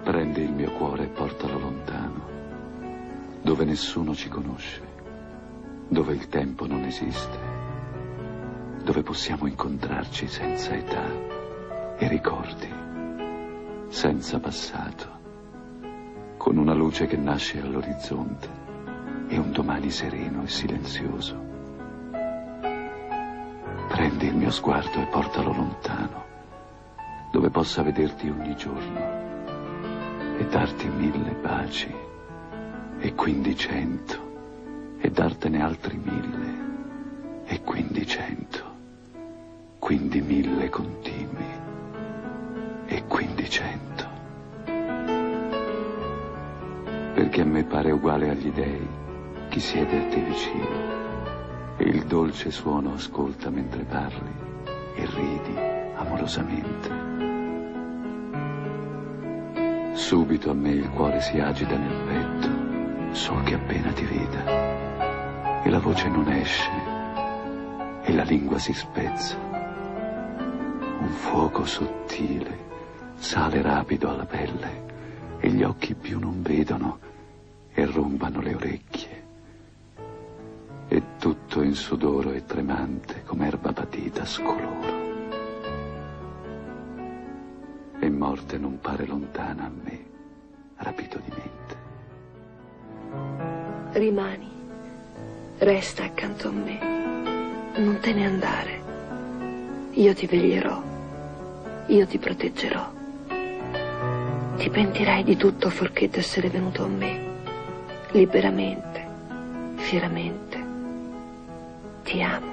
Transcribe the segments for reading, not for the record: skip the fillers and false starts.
Prendi il mio cuore e portalo lontano, dove nessuno ci conosce, dove il tempo non esiste, dove possiamo incontrarci senza età e ricordi, senza passato, con una luce che nasce all'orizzonte e un domani sereno e silenzioso. Prendi il mio sguardo e portalo lontano, dove possa vederti ogni giorno e darti 1000 baci, e quindi 100, e dartene altri 1000, e quindi 100, quindi 1000 continui, e quindi 100. Perché a me pare uguale agli dei chi siede a te vicino, e il dolce suono ascolta mentre parli e ridi amorosamente. Subito a me il cuore si agita nel petto, so che appena ti veda, e la voce non esce, e la lingua si spezza. Un fuoco sottile sale rapido alla pelle, e gli occhi più non vedono, e rombano le orecchie. E tutto in sudoro e tremante, come erba patita, scoloro. E morte non pare lontana a me, rapito di mente. Rimani, resta accanto a me, non te ne andare. Io ti veglierò, io ti proteggerò. Ti pentirai di tutto fuorché d'essere venuto a me, liberamente, fieramente. Ti amo.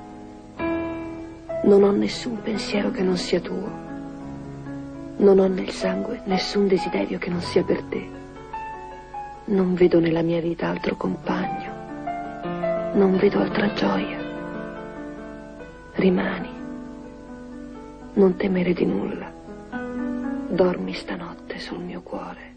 Non ho nessun pensiero che non sia tuo. Non ho nel sangue nessun desiderio che non sia per te. Non vedo nella mia vita altro compagno. Non vedo altra gioia. Rimani. Non temere di nulla. Dormi stanotte sul mio cuore.